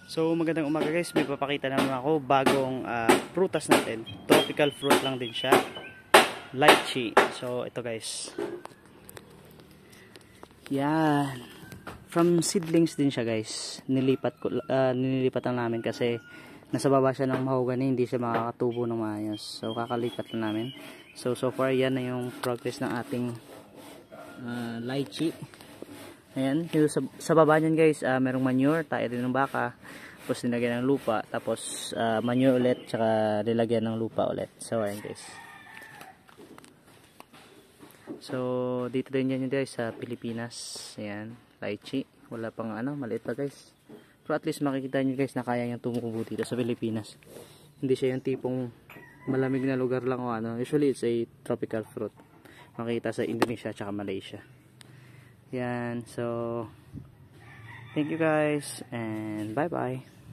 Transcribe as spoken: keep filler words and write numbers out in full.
So magandang umaga guys, may papakita naman ako bagong uh, prutas natin. Tropical fruit lang din siya, lychee. So ito guys, yan, from seedlings din siya guys. Nilipat ko, uh, nililipat lang namin kasi nasa baba siya ng mahogany, hindi siya makakatubo ng maayos. So kakalipat lang namin. So so far yan na yung progress ng ating uh, lychee. Ayan, sa, sa baba niyan guys, uh, merong manure, tayo din ng baka, tapos nilagyan ng lupa, tapos uh, manure ulit, tsaka nilagyan ng lupa ulit. So ayan guys. So dito din yan guys sa Pilipinas. Ayan, lychee. Wala pang ano, maliit pa guys. Pero at least makikita nyo guys na kaya niyang tumubo dito sa Pilipinas. Hindi siya yung tipong malamig na lugar lang o ano. Usually it's a tropical fruit. Makikita sa Indonesia tsaka Malaysia. Yan, so thank you guys and bye bye.